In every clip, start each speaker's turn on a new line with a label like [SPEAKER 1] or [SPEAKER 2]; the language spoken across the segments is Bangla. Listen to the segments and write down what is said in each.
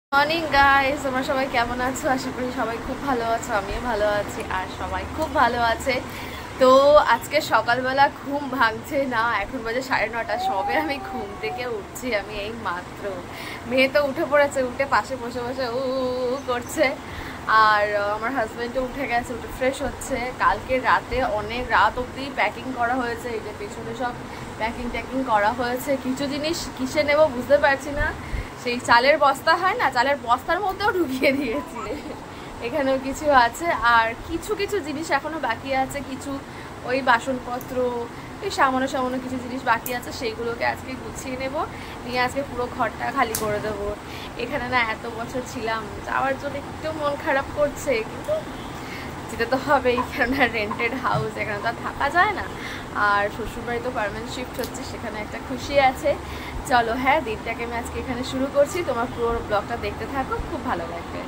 [SPEAKER 1] মর্নিং গাইস, তোমরা সবাই কেমন আছো? আশা করি সবাই খুব ভালো আছো, আমিও ভালো আছি আর সবাই খুব ভালো আছে। তো আজকে সকালবেলা ঘুম ভাঙছে না, এখন বাজে 9:30, সবে আমি ঘুম থেকে উঠছি। আমি এই মাত্র, মেয়ে তো উঠে পড়েছে, উঠে পাশে বসে বসে উ করছে। আর আমার হাজব্যান্ডও উঠে গেছে, উঠে ফ্রেশ হচ্ছে। কালকে রাতে অনেক রাত অবধি প্যাকিং করা হয়েছে, এই যে পেছনে সব প্যাকিং করা হয়েছে। কিছু জিনিস কিসে নেব বুঝতে পারছি না, সেই চালের বস্তা হয় না, চালের বস্তার মধ্যেও ঢুকিয়ে দিয়েছি। এখানেও কিছু আছে আর কিছু কিছু জিনিস এখনো বাকি আছে, কিছু ওই বাসনপত্র, এই সামান্য কিছু জিনিস বাকি আছে, সেইগুলোকে আজকে গুছিয়ে নেব, নিয়ে আজকে পুরো ঘরটা খালি করে দেবো। এখানে না এত বছর ছিলাম, যাওয়ার জন্য একটু মন খারাপ করছে, কিন্তু যেতে তো হবেই, কেননা রেন্টেড হাউস, এখানে তো থাকা যায় না। আর শ্বশুরবাড়ি তো পার্মানেন্ট শিফট হচ্ছে, সেখানে একটা খুশি আছে। চলো হ্যাঁ, দিনটাকে আমি আজকে এখানে শুরু করছি, তোমার পুরো ব্লগটা দেখতে থাকো, খুব ভালো লাগবে।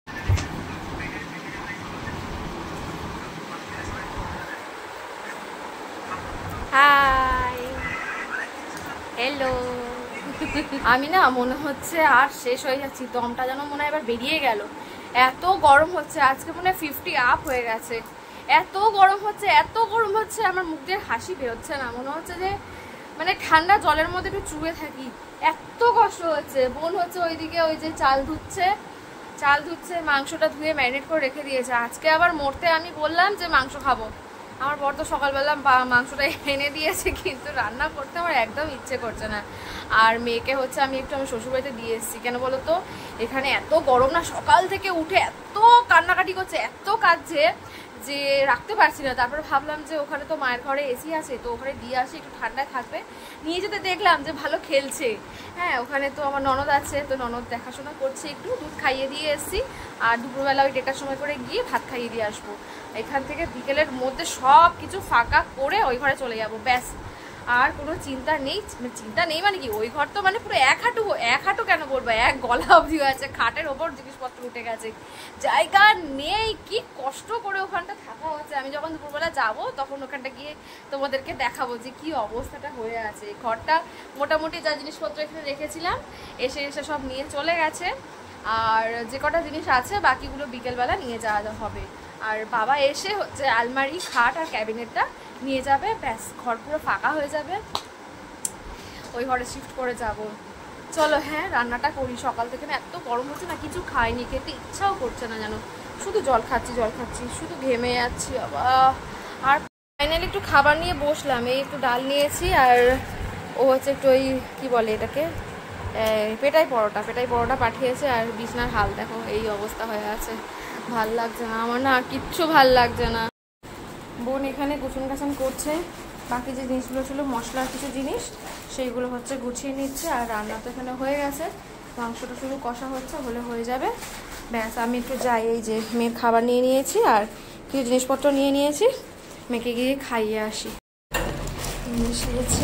[SPEAKER 1] Hi, hello. আমি না মনে হচ্ছে আর শেষ হয়ে যাচ্ছি, দমটা যেন মনে হয় এবার বেরিয়ে গেল। এত গরম হচ্ছে, আজকে মনে হয় 50 আপ হয়ে গেছে। এত গরম হচ্ছে, আমার মুখ দিয়ে হাসি বেরোচ্ছে না, মনে হচ্ছে যে মানে ঠান্ডা জলের মধ্যে একটু চুবে থাকি, এত কষ্ট হচ্ছে। বোন হচ্ছে ওইদিকে ওই যে চাল ধুচ্ছে, মাংসটা ধুয়ে ম্যারিনেট করে রেখে দিয়েছে। আজকে আবার মরতে আমি বললাম যে মাংস খাবো, আমার বর তো সকালবেলা মাংসটা এনে দিয়েছে, কিন্তু রান্না করতে আমার একদম ইচ্ছে করছে না। আর মেয়েকে হচ্ছে আমি আমার শ্বশুরবাড়িতে দিয়ে এসেছি, কেন বলো তো, এখানে এত গরম না, সকাল থেকে উঠে এত কান্নাকাটি করছে, এত কাঁদছে যে রাখতে পারছি না। তারপরে ভাবলাম যে ওখানে তো মায়ের ঘরে এসি আছে, তো ওখানে দিয়ে আসি, একটু ঠান্ডায় থাকবে। নিয়ে যেতে দেখলাম যে ভালো খেলছে। হ্যাঁ, ওখানে তো আমার ননদ আছে, তো ননদ দেখাশোনা করছে, একটু দুধ খাইয়ে দিয়ে এসেছি। আর দুপুরবেলা ওই 1টার সময় করে গিয়ে ভাত খাইয়ে দিয়ে আসবো। এখান থেকে বিকেলের মধ্যে সব কিছু ফাঁকা করে ওই ঘরে চলে যাবো, ব্যাস। আর কোনো চিন্তা নেই মানে কি, ওই ঘর তো মানে পুরো এক হাঁটু কেন বলবো, এক গলা অবধি আছে, খাটের ওপর জিনিসপত্র উঠে গেছে, জায়গা নেই। কি কষ্ট করে ওখানটা থাকা হচ্ছে। আমি যখন দুপুরবেলা যাবো তখন ওখানটা গিয়ে তোমাদেরকে দেখাবো যে কি অবস্থাটা হয়ে আছে। ঘরটা মোটামুটি যা জিনিসপত্র এখানে রেখেছিলাম এসে সব নিয়ে চলে গেছে। আর যে কটা জিনিস আছে বাকিগুলো বিকেলবেলা নিয়ে যাওয়া হবে। আর বাবা এসে হচ্ছে আলমারি, খাট আর ক্যাবিনেটটা নিয়ে যাবে, ব্যাস ঘর পুরো ফাঁকা হয়ে যাবে, ওই ঘরে শিফট করে যাব। চলো হ্যাঁ, রান্নাটা করি। সকাল থেকে না এত গরম হচ্ছে না, কিছু খাইনি, খেতে ইচ্ছাও করছে না জানো, শুধু জল খাচ্ছি, শুধু ঘেমে যাচ্ছি বাবা। আর ফাইনালি একটু খাবার নিয়ে বসলাম, এই একটু ডাল নিয়েছি, আর ও হচ্ছে একটু ওই কী বলে এটাকে, পেটাই পরোটা পাঠিয়েছে। আর বিছনার হাল দেখো, এই অবস্থা হয়ে আছে, ভাল লাগছে না আমার, না কিচ্ছু ভাল লাগছে না। বোন এখানে গুছন গাছন করছে, বাকি যে জিনিসগুলো ছিল মশলার কিছু জিনিস, সেইগুলো হচ্ছে গুছিয়ে নিচ্ছে। আর রান্না তো এখানে হয়ে গেছে, মাংসটা শুধু কষা হচ্ছে, হলে হয়ে যাবে, ব্যাস। আমি একটু যাই, এই যে মেয়ের খাবার নিয়ে নিয়েছি আর কিছু জিনিসপত্র নিয়ে নিয়েছি, মেয়েকে গিয়ে খাইয়ে আসি। সেরেছে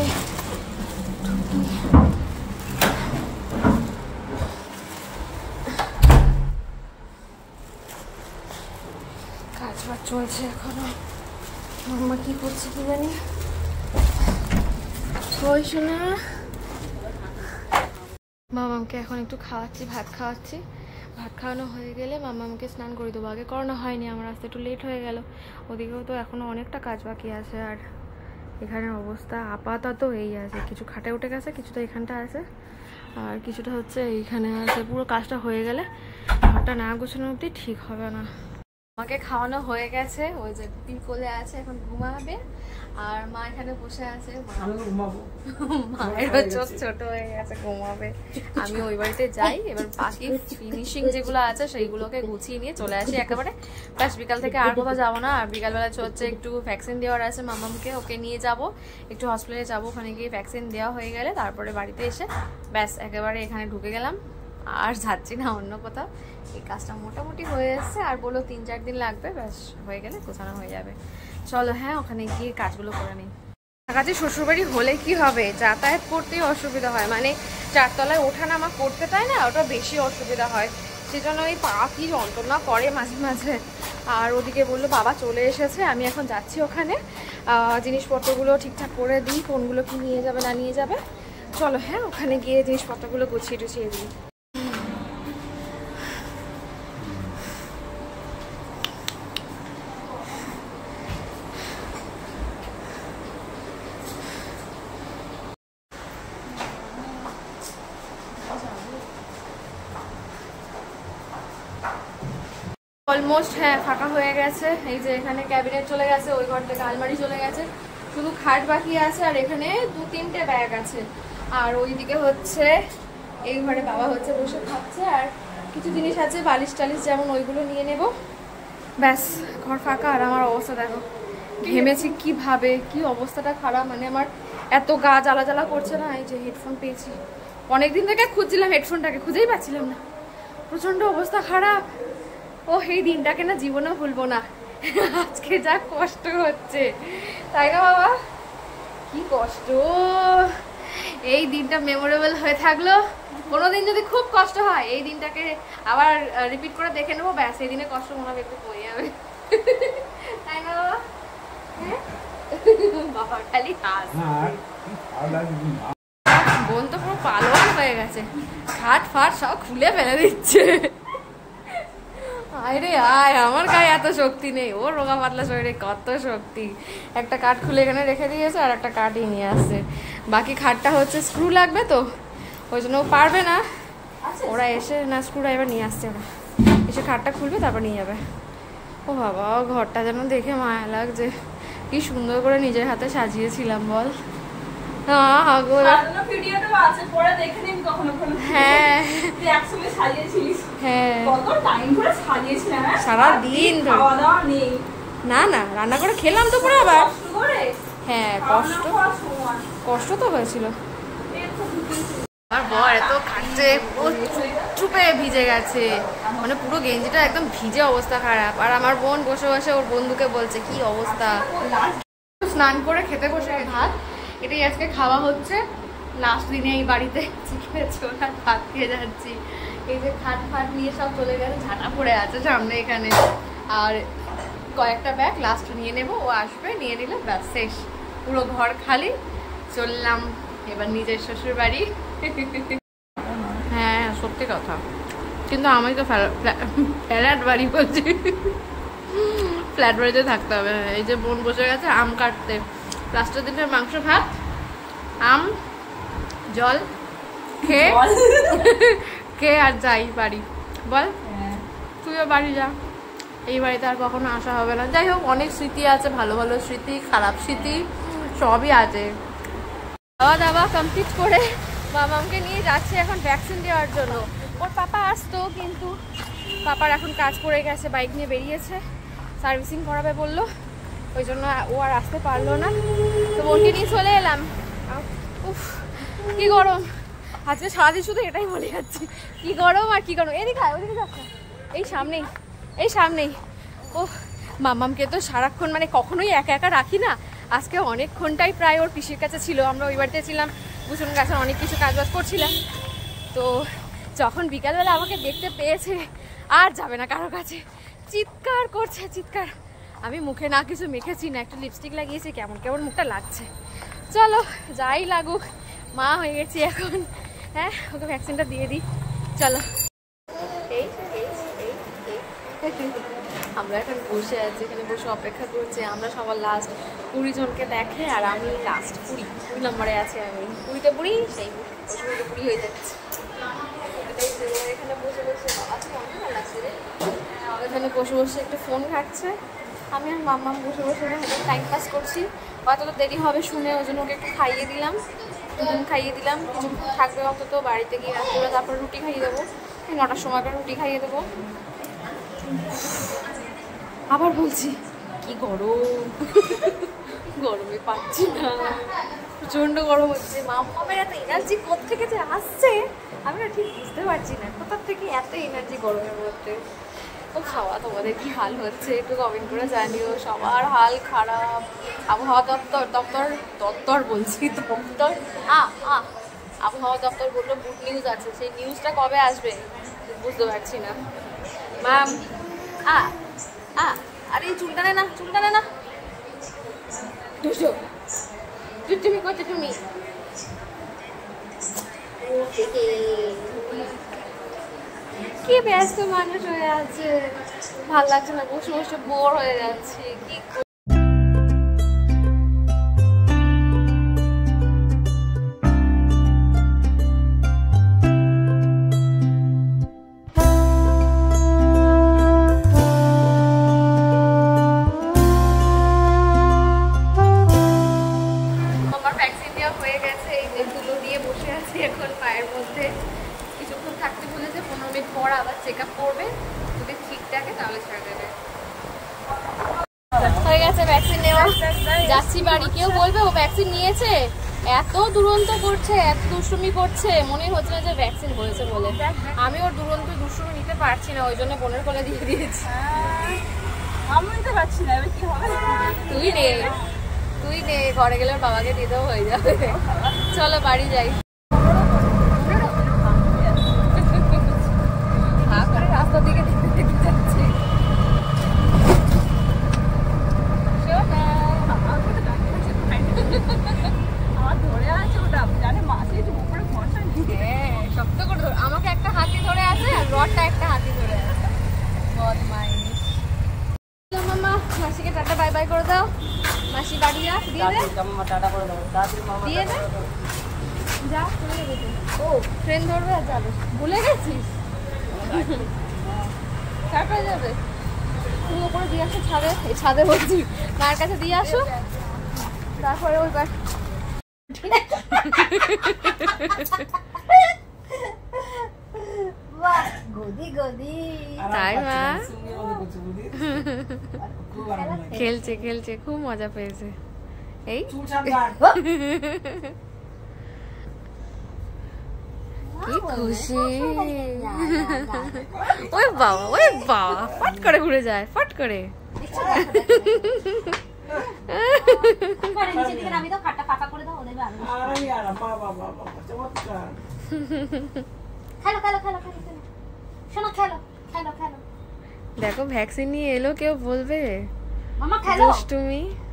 [SPEAKER 1] কাজ বাজ চলছে এখনো, মাম্মা কি করছে কি জানি। ওই শোনা, মামামকে এখন একটু খাওয়াচ্ছি, ভাত খাওয়ানো হয়ে গেলে মামামকে স্নান করে দেবো। আগে করানো হয়নি, আমার আসতে একটু লেট হয়ে গেল, ওদিকেও তো এখনো অনেকটা কাজ বাকি আছে। আর এখানের অবস্থা আপাতত এই আছে, কিছু খাটে উঠে গেছে, কিছুটা এখানটা আছে, আর কিছুটা হচ্ছে এইখানে আছে। পুরো কাজটা হয়ে গেলে ঘরটা না গোছানো অবধি ঠিক হবে না। আমাকে খাওয়ানো হয়ে গেছে, ওই যে পিল কোলে আছে, এখন ঘুমাবে। আর মা এখানে বসে আছে, মায়ের চোখ ছোট হয়ে গেছে, ঘুমাবে। আমি ওই বাড়িতে যাই, এবার বাকি ফিনিশিং যেগুলো আছে সেইগুলোকে গুছিয়ে নিয়ে চলে আসি একেবারে, ব্যাস। বিকাল থেকে আর কোথাও যাবো না। আর বিকালবেলা হচ্ছে একটু ভ্যাকসিন দেওয়ার আছে মামামকে, ওকে নিয়ে যাব, একটু হসপিটালে যাবো, ওখানে গিয়ে ভ্যাকসিন দেওয়া হয়ে গেলে তারপরে বাড়িতে এসে ব্যাস একেবারে এখানে ঢুকে গেলাম, আর যাচ্ছি না অন্য কোথাও। এই কাজটা মোটামুটি হয়ে এসছে, আর বলো 3-4 দিন লাগবে, ব্যাস হয়ে গেলে গোছানো হয়ে যাবে। চলো হ্যাঁ, ওখানে গিয়ে কাজগুলো করে নিই। কাছে শ্বশুরবাড়ি হলে কি হবে, যাতায়াত করতেই অসুবিধা হয়, মানে 4তলায় ওঠানামা করতে চায় না, ওটা বেশি অসুবিধা হয়, সেজন্য ওই পা কি যন্ত্রণা করে মাঝে মাঝে। আর ওদিকে বললো বাবা চলে এসেছে, আমি এখন যাচ্ছি ওখানে জিনিসপত্রগুলো ঠিকঠাক করে দিই, কোনগুলো কি নিয়ে যাবে না নিয়ে যাবে। চলো হ্যাঁ, ওখানে গিয়ে জিনিসপত্রগুলো গুছিয়ে টুছিয়ে দিই। অলমোস্ট হ্যাঁ ফাঁকা হয়ে গেছে। এই যে এখানে ক্যাবিনেট চলে গেছে, ওই ঘর থেকে আলমারি চলে গেছে, শুধু খাট বাকি আছে। আর এখানে 2-3টে ব্যাগ আছে। আর ওইদিকে হচ্ছে এই ঘরে বাবা হচ্ছে বসে খাচ্ছে, আর কিছু জিনিস আছে বালিশ টালিশ যেমন, ওইগুলো নিয়ে নেব। ব্যাস ঘর ফাঁকা। আর আমার অবস্থা দেখো, ঘেমেছি কিভাবে, কি অবস্থাটা খারাপ। মানে আমার এত গা জ্বালা জ্বালা করছে না। এই যে হেডফোন পেয়েছি, অনেকদিন থেকে খুঁজছিলাম হেডফোনটাকে, খুঁজেই পাচ্ছিলাম না, প্রচন্ড অবস্থা খারাপ। ও এই দিনটাকে না জীবনেও ভুলবো না। আজকে যা কষ্ট হচ্ছে, তাই না বাবা? কি কষ্ট, এই দিনটা মেমোরেবল হয়ে থাকলো। কোনোদিন যদি খুব কষ্ট হয় এই দিনটাকে আবার রিপিট করে দেখে নেবো, ব্যাস এই দিনে কষ্ট মনে হবে একটু কমে যাবে। তাই না বাবা? হ্যাঁ বাবা খালি হাস। বোন তো পুরো পালোয়ান হয়ে গেছে, খাট ফাট সব খুলে ফেলে দিচ্ছে। আরে আয়, আমার গায়ে এত শক্তি নেই, ওর রোগা পাতলা শরীরে কত শক্তি। একটা কাঠ খুলে এখানে রেখে দিয়েছে, আর একটা কাঠই নিয়ে আসছে। বাকি খাটটা হচ্ছে স্ক্রু লাগবে তো, ওই জন্য ও পারবে না। ওরা এসে না স্ক্রু ড্রাইভার নিয়ে আসছে, ওরা এসে খাটটা খুলবে তারপর নিয়ে যাবে। ও বাবা, ঘরটা যেন দেখে মায়া লাগছে, কি সুন্দর করে নিজের হাতে সাজিয়েছিলাম বল। সারাদিন না না রান্না করে খেলাম তো পুরো আবার। হ্যাঁ কষ্ট তো হয়েছিল। আমার বর এত খাচ্ছে, চুপে ভিজে গেছে, মানে পুরো গেঞ্জিটা একদম ভিজে, অবস্থা খারাপ। আর আমার বোন বসে বসে ওর বন্ধুকে বলছে কি অবস্থা। স্নান করে খেতে বসে ভাত, এটাই আজকে খাওয়া হচ্ছে। লাস্ট দিনে এই বাড়িতে চিকেন ছোলা ভাত খেয়ে যাচ্ছি। এই যে খাট ফাট নিয়ে সব চলে গেছে, ঝাঁটা পড়ে আছে সামনে এখানে। আর কয়েকটা ব্যাগ লাস্ট নিয়ে নেব, ও আসবে, নিয়ে নিলে ব্যাস শেষ, পুরো ঘর খালি। চললাম এবার নিজের শ্বশুর বাড়ি। হ্যাঁ সত্যি কথা, কিন্তু আমি তো ফ্ল্যাট বাড়ি বলছি, ফ্ল্যাট বাড়িতে থাকতে হবে। এই যে বোন বসে গেছে আম কাটতে, লাস্টের দিনে মাংস ভাত আম জল খেয়ে আর যাই বাড়ি। বল তুইও বাড়ি যা, এই বাড়িতে আর কখনো আসা হবে না। যাই হোক, অনেক স্মৃতি আছে, ভালো ভালো স্মৃতি, খারাপ স্মৃতি সবই আছে। খাওয়া দাওয়া কমপ্লিট করে মামাকে নিয়ে যাচ্ছে এখন ভ্যাকসিন দেওয়ার জন্য। ওর পাপা আসতো, কিন্তু পাপার এখন কাজ পড়ে গেছে, বাইক নিয়ে বেরিয়েছে, সার্ভিসিং করাবে বললো, ওই জন্য ও আর আসতে পারলো না। তো বোনকে নিয়ে চলে এলাম। উফ কি গরম, আজকে সারাদিন শুধু এটাই বলে যাচ্ছি, কি গরম আর কি গরম। এদিকে ওদিকে যাচ্ছে, এই সামনেই। ও মামামকে তো সারাক্ষণ মানে কখনোই একা একা রাখি না, আজকে অনেকক্ষণটাই প্রায় ওর পিসির কাছে ছিল। আমরা ওই বাড়িতে ছিলাম, ভূষণ গাছে অনেক কিছু কাজবাজ করছিলাম। তো যখন বিকালবেলা আমাকে দেখতে পেয়েছে, আর যাবে না কারো কাছে, চিৎকার করছে চিৎকার। আমি মুখে না কিছু মেখেছি না, একটু লিপস্টিক লাগিয়েছি, কেমন কেমন মুখটা লাগছে। চলো যাই লাগুক, মা হয়ে গেছি এখন। হ্যাঁ ওকে ভ্যাকসিনটা দিয়ে দিই, চলো। আমরা এখন বসে আছি, এখানে বসে অপেক্ষা করছি। আমরা সবার লাস্ট 20 জনকে দেখে, আর আমি লাস্ট 20 নম্বরে আছি। আমি 20তে বুড়ি, সেই 20 বুড়ি হয়ে যাচ্ছে। এখানে বসে বসে এখানে বসে বসে একটু ফোন ঘাটছে, আমি আর মাম্মাম বসে বসে টাইম পাস করছি। অতটা দেরি হবে শুনে, ওই জন্য ওকে একটু খাইয়ে দিলাম, কিছু থাকবে অন্তত বাড়িতে গিয়ে রাত্রে, তারপর রুটি খাইয়ে দেবো, 9টার সময় করে রুটি খাইয়ে দেবো। আবার বলছি কি গরম, গরমে পাচ্ছি না, প্রচন্ড গরম হচ্ছে। মামামের এত এনার্জি কোত্থেকে যে আসছে আমি না ঠিক বুঝতে পারছি না, কোথার থেকে এত এনার্জি গরমের মধ্যে। তো খাওয়া তোমাদের কি হাল হচ্ছে একটু কমেন্ট করে জানিও, সবার হাল খারাপ। আবহাওয়া দপ্তর বলছি, আবহাওয়া দপ্তর বললো গুড নিউজ আছে, সেই নিউজটা কবে আসবে বুঝতে পারছি না। ম্যাম আরে চুলটা নে না, তুমি করছো তুমি। কি ব্যস্ত মানুষ হয়ে আছে, ভাল লাগছে না, বসে বসে বোর হয়ে যাচ্ছে। কি মিনিট পর আবার চেক আপ করবে, যদি ঠিক থাকে তাহলে ছেড়ে দেবে। হয়ে গেছে ভ্যাকসিন নেওয়া, যাচ্ছি বাড়ি। কেউ বলবে ও ভ্যাকসিন নিয়েছে, এত দুরন্ত করছে, এত দুষ্টুমি করছে, মনে হচ্ছে না যে ভ্যাকসিন হয়েছে বলে। আমি ওর দুরন্ত দুষ্টুমি নিতে পারছি না, ওই জন্য বোনের কোলে দিয়ে দিয়েছি।
[SPEAKER 2] আমি নিতে পারছি না, এবার কি হবে?
[SPEAKER 1] তুই নে, ঘরে গেলে বাবাকে দিতেও হয়ে যাবে। চলো বাড়ি যাই। রাস্তার দিকে দেখতে যাচ্ছি। আমাকে একটা হাতি ধরে আছে আর রডটা একটা হাতি ধরে আছে। মামা মাসিকে টাটা বাই বাই করে দাও। মাসি বাড়ি যা, দিয়ে দে টাটা করে দাও, দিয়ে দে। যা চলে গেছে। ও ট্রেন ধরবে আর যাবে, ভুলে গেছিস? তারপরে যাবে তুমি ওপরে দিয়ে আসো, ছাদে, এই ছাদে বলছি, মায়ের কাছে দিয়ে আসো, তারপরে ওই বার তাই মা খেলছে, খুব মজা পেয়েছে। এই কি খুশি! ওই বাবা ফট করে ঘুরে যায়, ফট করে। দেখো ভ্যাকসিন নিয়ে এলো, কেউ বলবে দুষ্টুমি।